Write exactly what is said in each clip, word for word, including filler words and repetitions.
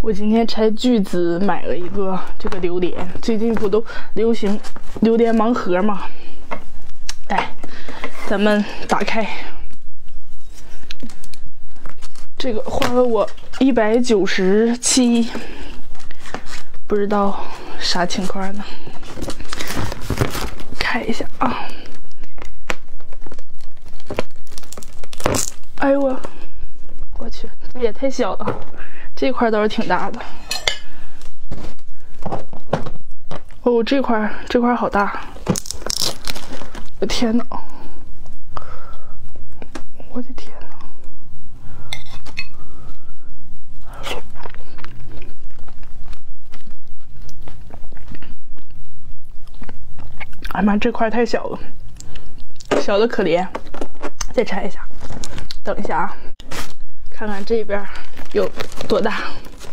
我今天拆巨资买了一个这个榴莲，最近不都流行榴莲盲盒吗？来，咱们打开。这个花了我一百九十七，不知道啥情况呢？看一下啊！哎呦我，我去，这也太小了。 这块倒是挺大的，哦，这块这块好大，我天哪！我的天哪！哎呀妈，这块太小了，小的可怜。再拆一下，等一下啊，看看这边。 有多大？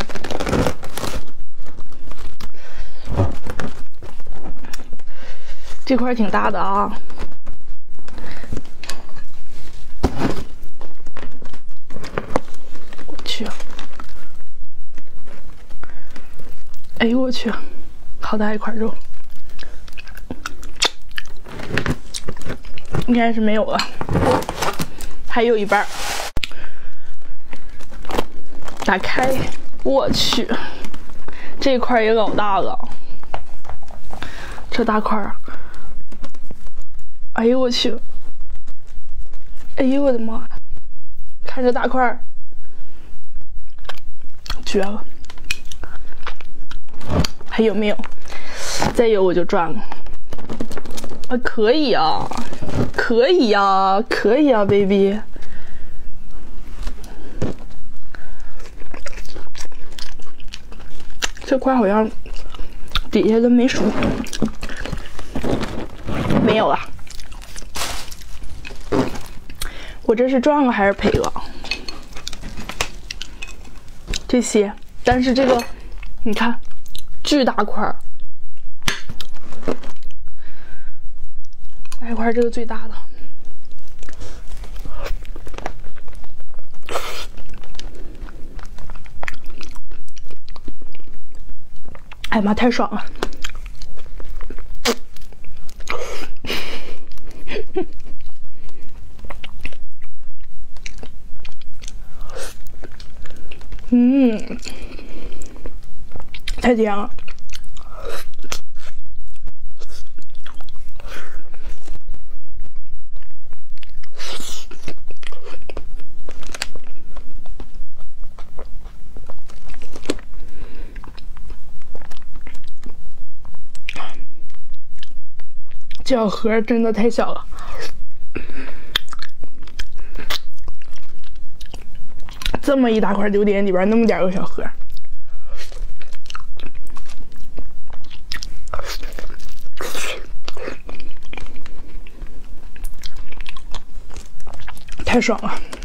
这块挺大的啊！我去！哎呦我去，好大一块肉！应该是没有了，还有一半。 打开，我去，这块也老大了，这大块儿，哎呦我去，哎呦我的妈，看这大块儿，绝了！还有没有？再有我就赚了。啊，可以啊，可以啊，可以啊 ，baby。 这块好像底下都没熟，没有了。我这是赚了还是赔了？这些，但是这个，你看，巨大块儿，那一块这个最大的。 哎呀妈，太爽了！嗯，太甜了。这小盒真的太小了，这么一大块榴莲里边那么点个小盒，太爽了。